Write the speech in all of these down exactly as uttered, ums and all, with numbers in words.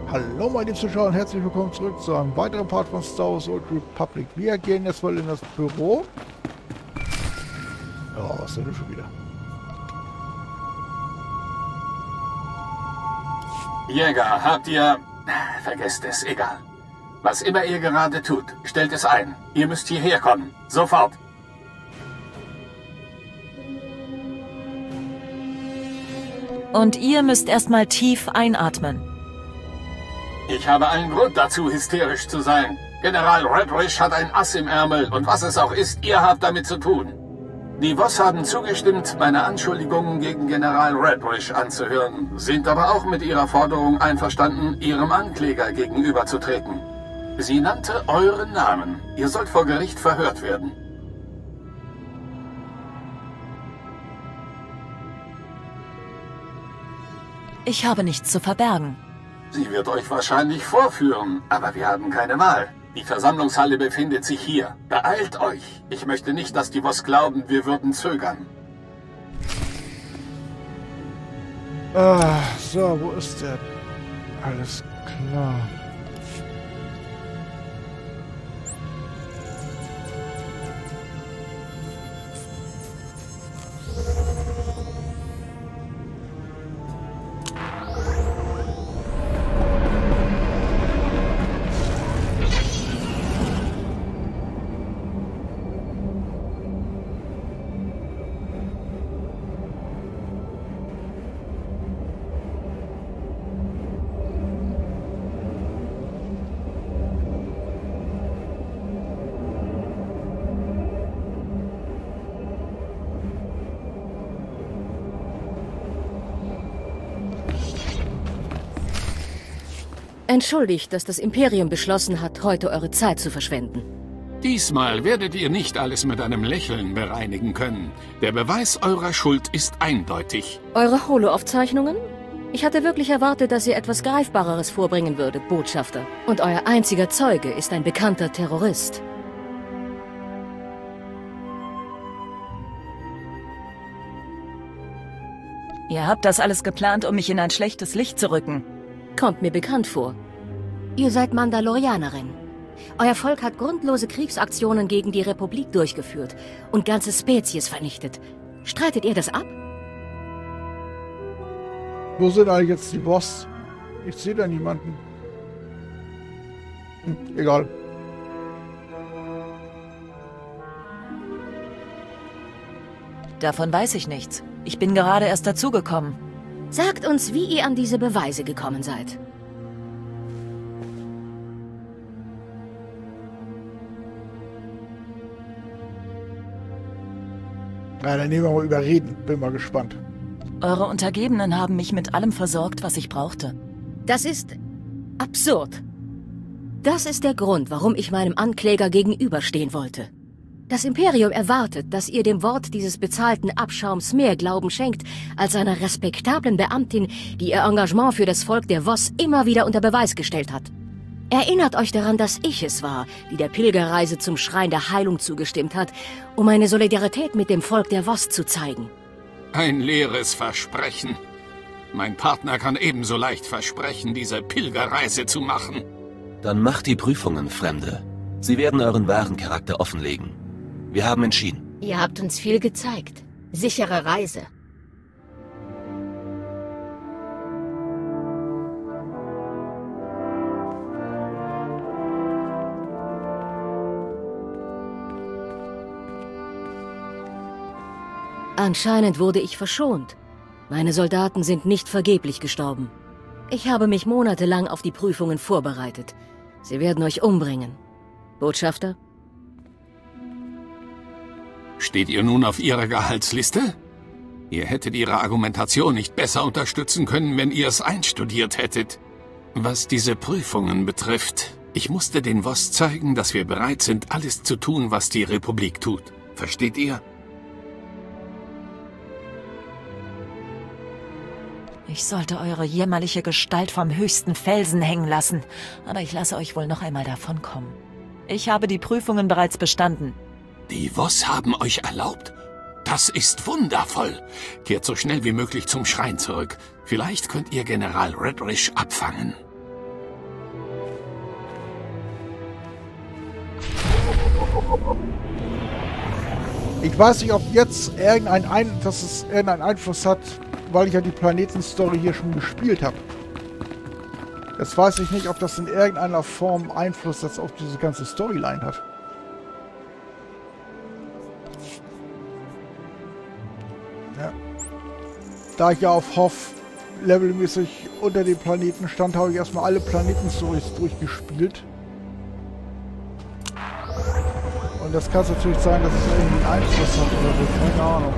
Hallo meine lieben Zuschauer und herzlich willkommen zurück zu einem weiteren Part von Star Wars Old Republic. Wir gehen jetzt mal in das Büro. Ja, was ist denn schon wieder? Jäger, habt ihr... Vergesst es, egal. Was immer ihr gerade tut, stellt es ein. Ihr müsst hierher kommen. Sofort. Und ihr müsst erstmal tief einatmen. Ich habe allen Grund dazu, hysterisch zu sein. General Redrish hat ein Ass im Ärmel und was es auch ist, ihr habt damit zu tun. Die Voss haben zugestimmt, meine Anschuldigungen gegen General Redrish anzuhören, sind aber auch mit ihrer Forderung einverstanden, ihrem Ankläger gegenüberzutreten. Sie nannte euren Namen. Ihr sollt vor Gericht verhört werden. Ich habe nichts zu verbergen. Sie wird euch wahrscheinlich vorführen, aber wir haben keine Wahl. Die Versammlungshalle befindet sich hier. Beeilt euch. Ich möchte nicht, dass die Voss glauben, wir würden zögern. Ah, so, wo ist der? Alles klar. Entschuldigt, dass das Imperium beschlossen hat, heute eure Zeit zu verschwenden. Diesmal werdet ihr nicht alles mit einem Lächeln bereinigen können. Der Beweis eurer Schuld ist eindeutig. Eure Holo-Aufzeichnungen? Ich hatte wirklich erwartet, dass ihr etwas Greifbareres vorbringen würdet, Botschafter. Und euer einziger Zeuge ist ein bekannter Terrorist. Ihr habt das alles geplant, um mich in ein schlechtes Licht zu rücken. Kommt mir bekannt vor. Ihr seid Mandalorianerin. Euer Volk hat grundlose Kriegsaktionen gegen die Republik durchgeführt und ganze Spezies vernichtet. Streitet ihr das ab? Wo sind eigentlich jetzt die Boss? Ich sehe da niemanden. Hm, egal. Davon weiß ich nichts. Ich bin gerade erst dazugekommen. Sagt uns, wie ihr an diese Beweise gekommen seid. Na, dann nehmen wir mal überreden. Bin mal gespannt. Eure Untergebenen haben mich mit allem versorgt, was ich brauchte. Das ist absurd. Das ist der Grund, warum ich meinem Ankläger gegenüberstehen wollte. Das Imperium erwartet, dass ihr dem Wort dieses bezahlten Abschaums mehr Glauben schenkt, als einer respektablen Beamtin, die ihr Engagement für das Volk der Voss immer wieder unter Beweis gestellt hat. Erinnert euch daran, dass ich es war, die der Pilgerreise zum Schrein der Heilung zugestimmt hat, um eine Solidarität mit dem Volk der Voss zu zeigen. Ein leeres Versprechen. Mein Partner kann ebenso leicht versprechen, diese Pilgerreise zu machen. Dann macht die Prüfungen, Fremde. Sie werden euren wahren Charakter offenlegen. Wir haben entschieden. Ihr habt uns viel gezeigt. Sichere Reise. Anscheinend wurde ich verschont. Meine Soldaten sind nicht vergeblich gestorben. Ich habe mich monatelang auf die Prüfungen vorbereitet. Sie werden euch umbringen. Botschafter? Steht ihr nun auf ihrer Gehaltsliste? Ihr hättet ihre Argumentation nicht besser unterstützen können, wenn ihr es einstudiert hättet. Was diese Prüfungen betrifft, ich musste den Voss zeigen, dass wir bereit sind, alles zu tun, was die Republik tut. Versteht ihr? Ich sollte eure jämmerliche Gestalt vom höchsten Felsen hängen lassen, aber ich lasse euch wohl noch einmal davonkommen. Ich habe die Prüfungen bereits bestanden. Die Voss haben euch erlaubt? Das ist wundervoll. Kehrt so schnell wie möglich zum Schrein zurück. Vielleicht könnt ihr General Redrish abfangen. Ich weiß nicht, ob jetzt irgendein Ein dass es irgendeinen Einfluss hat, weil ich ja die Planetenstory hier schon gespielt habe. Jetzt weiß ich nicht, ob das in irgendeiner Form Einfluss jetzt auf diese ganze Storyline hat. Ja. Da ich ja auf Hoff levelmäßig unter dem Planeten stand, habe ich erstmal alle Planetenstories durchgespielt. Und das kann es natürlich sein, dass es irgendwie einen Einfluss hat oder so, keine Ahnung.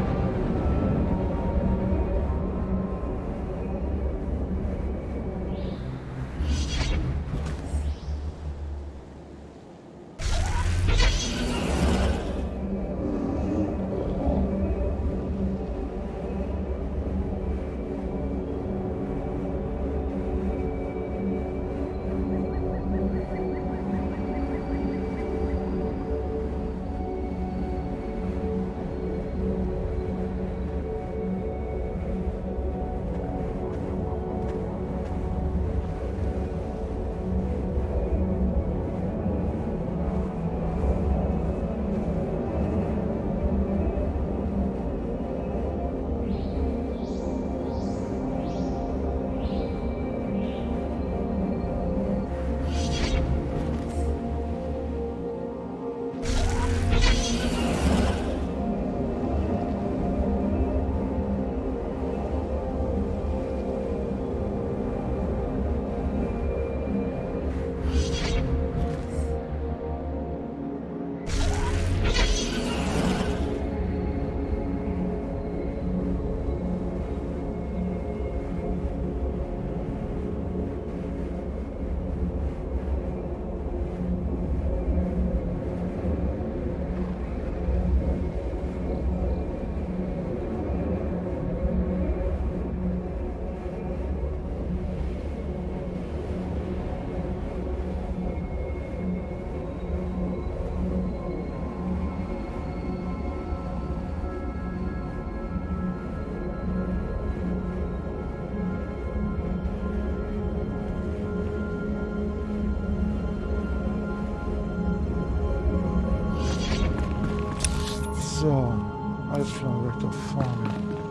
So, alles klar, weg da vorne.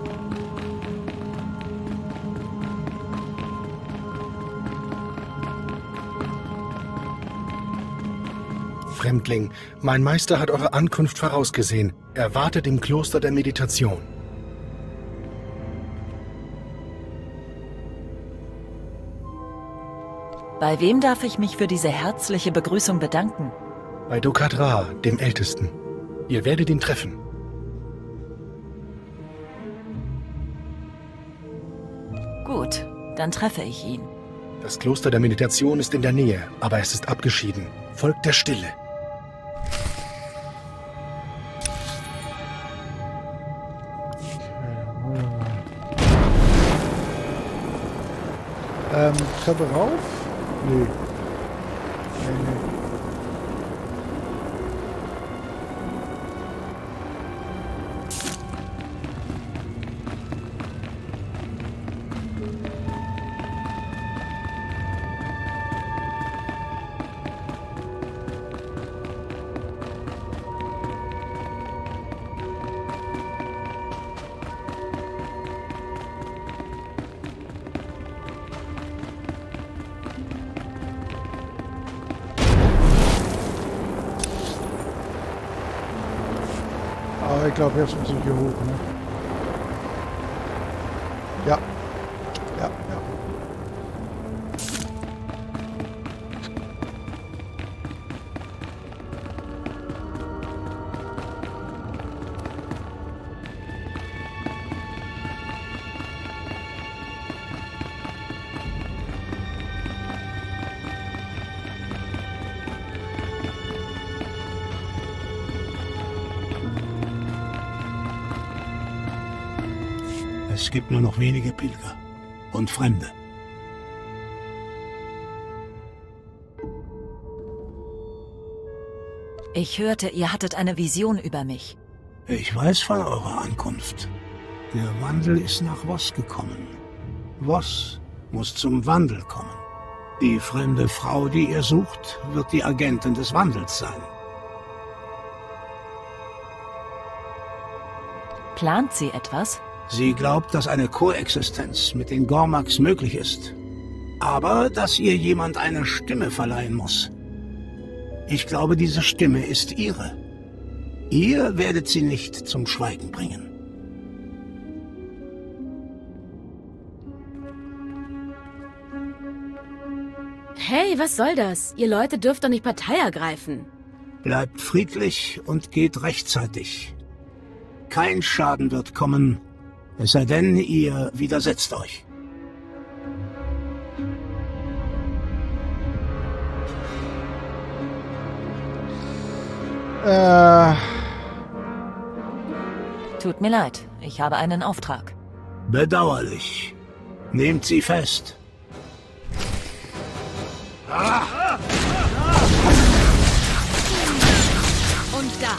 Fremdling, mein Meister hat eure Ankunft vorausgesehen. Er wartet im Kloster der Meditation. Bei wem darf ich mich für diese herzliche Begrüßung bedanken? Bei Dokad Ra, dem Ältesten. Ihr werdet ihn treffen. Gut, dann treffe ich ihn. Das Kloster der Meditation ist in der Nähe, aber es ist abgeschieden. Folgt der Stille. Ähm, Treppe rauf? Nee. Nee, nee. Aber ich glaube, jetzt muss ich hier hoch, ne? Ja. Ja, ja. Es gibt nur noch wenige Pilger und Fremde. Ich hörte, ihr hattet eine Vision über mich. Ich weiß von eurer Ankunft. Der Wandel ist nach Voss gekommen. Voss muss zum Wandel kommen. Die fremde Frau, die ihr sucht, wird die Agentin des Wandels sein. Plant sie etwas? Sie glaubt, dass eine Koexistenz mit den Gormaks möglich ist. Aber dass ihr jemand eine Stimme verleihen muss. Ich glaube, diese Stimme ist ihre. Ihr werdet sie nicht zum Schweigen bringen. Hey, was soll das? Ihr Leute dürft doch nicht Partei ergreifen. Bleibt friedlich und geht rechtzeitig. Kein Schaden wird kommen, es sei denn, ihr widersetzt euch. Äh... Tut mir leid, ich habe einen Auftrag. Bedauerlich. Nehmt sie fest. Und da.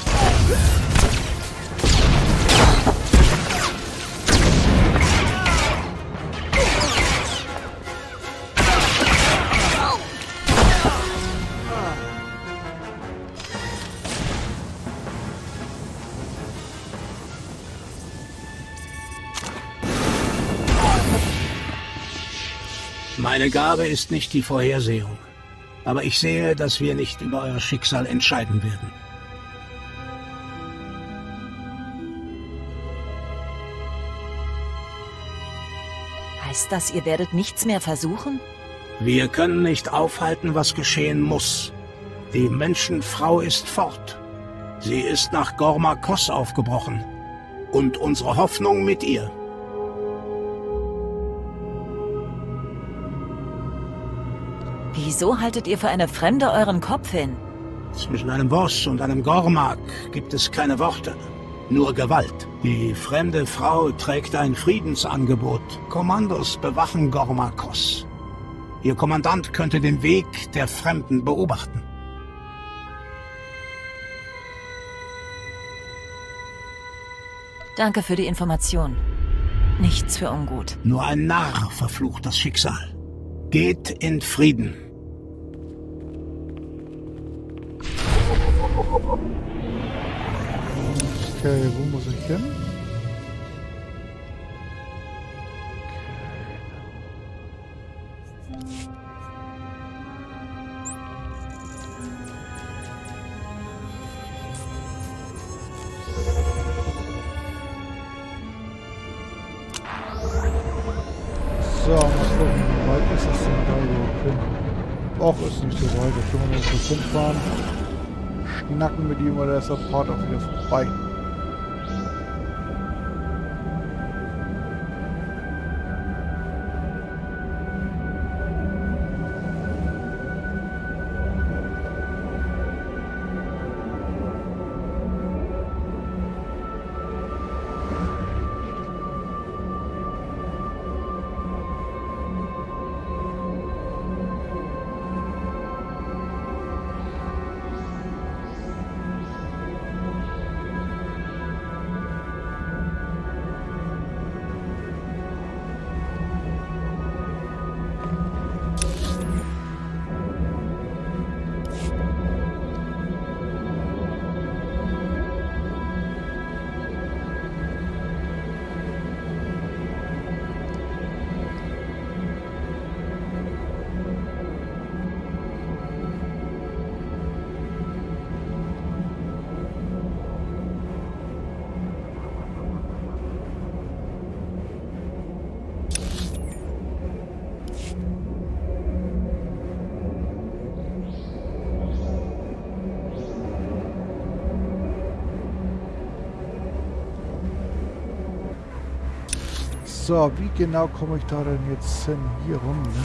Meine Gabe ist nicht die Vorhersehung. Aber ich sehe, dass wir nicht über euer Schicksal entscheiden werden. Heißt das, ihr werdet nichts mehr versuchen? Wir können nicht aufhalten, was geschehen muss. Die Menschenfrau ist fort. Sie ist nach Gorma Kos aufgebrochen. Und unsere Hoffnung mit ihr. Wieso haltet ihr für eine Fremde euren Kopf hin? Zwischen einem Voss und einem Gormak gibt es keine Worte, nur Gewalt. Die fremde Frau trägt ein Friedensangebot. Kommandos bewachen Gorma Kos. Ihr Kommandant könnte den Weg der Fremden beobachten. Danke für die Information. Nichts für ungut. Nur ein Narr verflucht das Schicksal. Geht in Frieden. Okay, wo muss ich hin? So, mal gucken, wie weit ist das denn da überhaupt hin? Och, ist nicht so weit, da können wir noch kurz hinfahren. Schnacken mit ihm, oder ist der Part auch wieder vorbei? So, wie genau komme ich da denn jetzt hin? Hier rum, ne?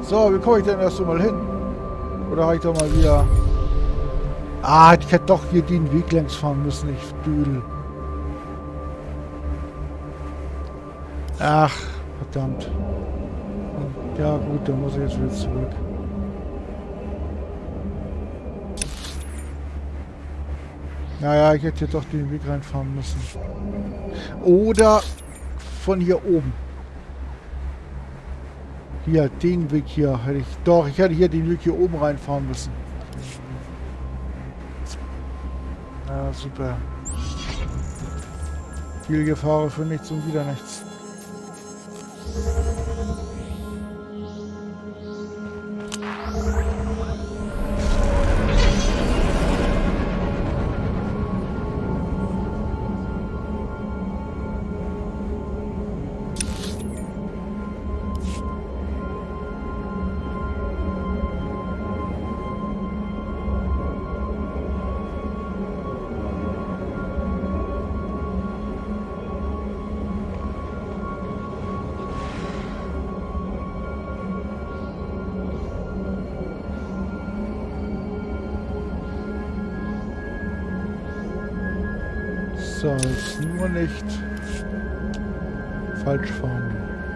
So, wie komme ich denn erst mal hin? Oder habe ich da mal wieder... Ah, ich hätte doch hier den Weg längs fahren müssen, ich Dödel. Ach, verdammt. Ja gut, dann muss ich jetzt wieder zurück. Naja, ich hätte hier doch den Weg reinfahren müssen. Oder von hier oben. Hier, den Weg hier hätte ich... Doch, ich hätte hier den Weg hier oben reinfahren müssen. Ja, super. Viel Gefahr für nichts und wieder nichts. So, jetzt nur nicht falsch fahren.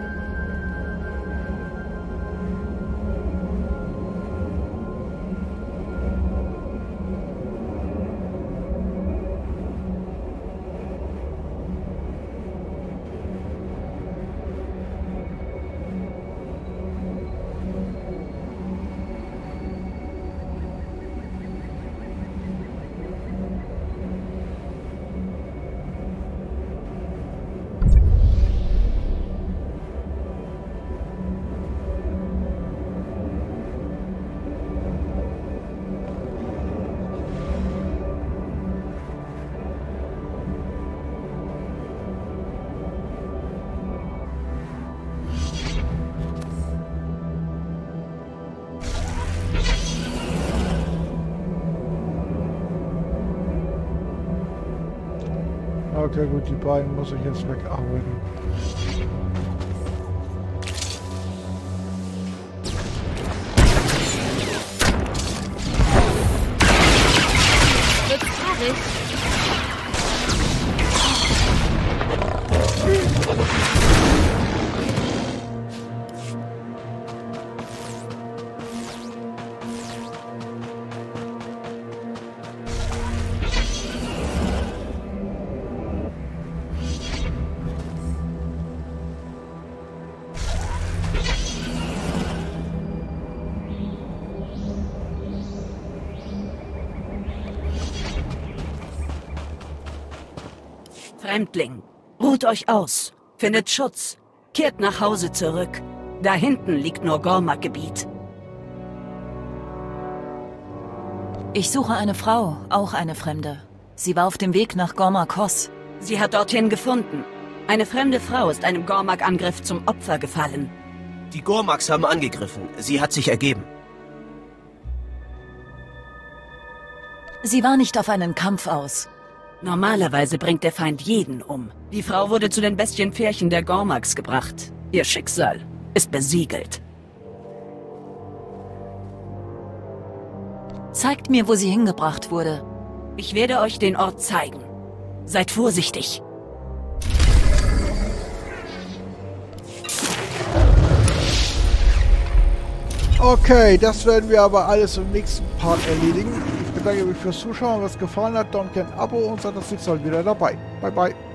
Okay, gut, die beiden muss ich jetzt wegarbeiten. Wird's haarig? Fremdling, ruht euch aus, findet Schutz, kehrt nach Hause zurück. Da hinten liegt nur Gormak-Gebiet. Ich suche eine Frau, auch eine Fremde. Sie war auf dem Weg nach Gormak-Koss. Sie hat dorthin gefunden. Eine fremde Frau ist einem Gormak-Angriff zum Opfer gefallen. Die Gormaks haben angegriffen. Sie hat sich ergeben. Sie war nicht auf einen Kampf aus. Normalerweise bringt der Feind jeden um. Die Frau wurde zu den Bestienpferchen der Gormaks gebracht. Ihr Schicksal ist besiegelt. Zeigt mir, wo sie hingebracht wurde. Ich werde euch den Ort zeigen. Seid vorsichtig. Okay, das werden wir aber alles im nächsten Part erledigen. Ich bedanke mich fürs Zuschauen. Wenn es gefallen hat, dann gerne ein Abo und seid das nächste Mal wieder dabei. Bye, bye.